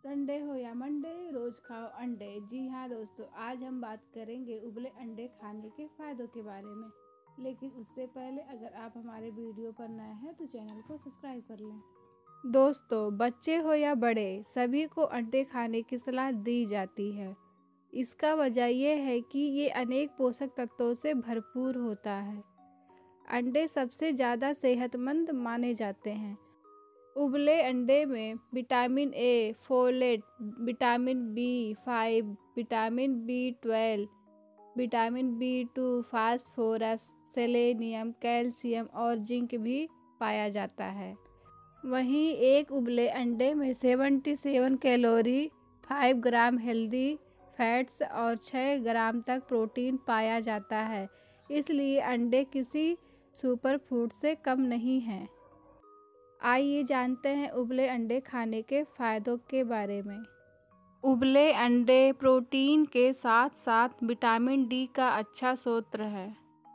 Sunday हो या Monday, रोज खाओ अंडे। जी हाँ दोस्तों, आज हम बात करेंगे उबले अंडे खाने के फायदों के बारे में। लेकिन उससे पहले अगर आप हमारे वीडियो पर नए हैं तो चैनल को सब्सक्राइब कर लें। दोस्तों, बच्चे हो या बड़े, सभी को अंडे खाने की सलाह दी जाती है। इसका वजह यह है कि ये अनेक पोषक तत्वों से भरपूर होता है। अंडे सबसे ज़्यादा सेहतमंद माने जाते हैं। उबले अंडे में vitamin A, folate, vitamin B five, vitamin बी12, vitamin B two, phosphorus, selenium, calcium और जिंक भी पाया जाता है। वहीं एक उबले अंडे में 77 कैलोरी, 5 ग्राम हेल्दी फैट्स और 6 ग्राम तक प्रोटीन पाया जाता है। इसलिए अंडे किसी सुपर फूड से कम नहीं हैं। आइए जानते हैं उबले अंडे खाने के फायदों के बारे में। उबले अंडे प्रोटीन के साथ साथ विटामिन डी का अच्छा स्रोत है।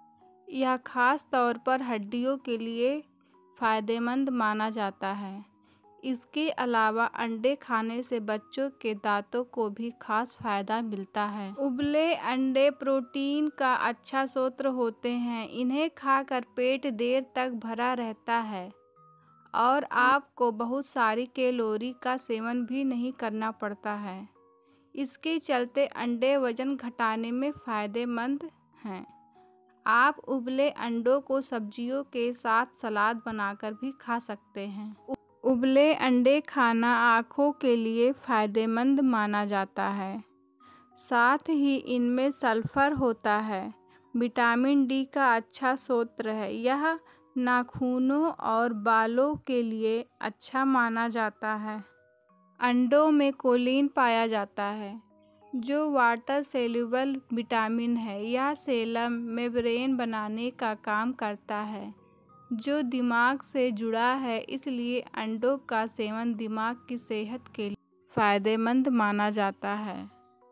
यह खास तौर पर हड्डियों के लिए फायदेमंद माना जाता है। इसके अलावा अंडे खाने से बच्चों के दांतों को भी खास फायदा मिलता है। उबले अंडे प्रोटीन का अच्छा स्रोत होते हैं। इन्हें खाकर पेट देर तक भरा रहता है और आपको बहुत सारी कैलोरी का सेवन भी नहीं करना पड़ता है। इसके चलते अंडे वजन घटाने में फ़ायदेमंद हैं। आप उबले अंडों को सब्जियों के साथ सलाद बनाकर भी खा सकते हैं। उबले अंडे खाना आँखों के लिए फ़ायदेमंद माना जाता है। साथ ही इनमें सल्फर होता है। विटामिन डी का अच्छा स्रोत है। यह नाखूनों और बालों के लिए अच्छा माना जाता है। अंडों में कोलिन पाया जाता है, जो वाटर सेल्युबल विटामिन है। यह सेलम मेम्ब्रेन बनाने का काम करता है, जो दिमाग से जुड़ा है। इसलिए अंडों का सेवन दिमाग की सेहत के लिए फ़ायदेमंद माना जाता है।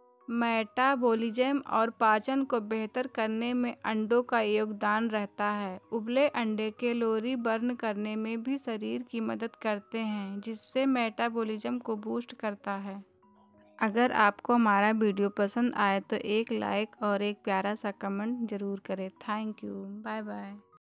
मेटाबॉलिज्म और पाचन को बेहतर करने में अंडों का योगदान रहता है। उबले अंडे कैलोरी बर्न करने में भी शरीर की मदद करते हैं, जिससे मेटाबॉलिज्म को बूस्ट करता है। अगर आपको हमारा वीडियो पसंद आए तो एक लाइक और एक प्यारा सा कमेंट ज़रूर करें। Thank you. Bye bye.